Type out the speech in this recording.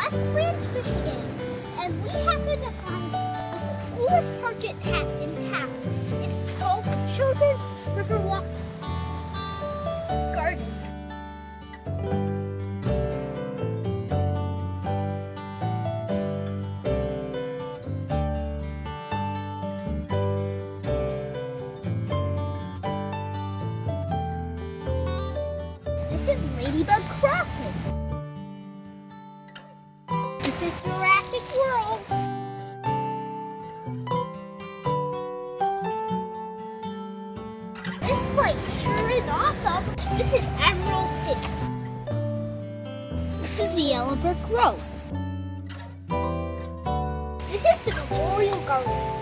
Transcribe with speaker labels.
Speaker 1: West Branch, Michigan, and we happen to find the coolest park in town. It's called Children's Riverwalk Garden. This is Ladybug Crossing. This is Jurassic World. This place sure is awesome. This is Emerald City. This is the Yellow Brick Road. This is the Memorial Garden.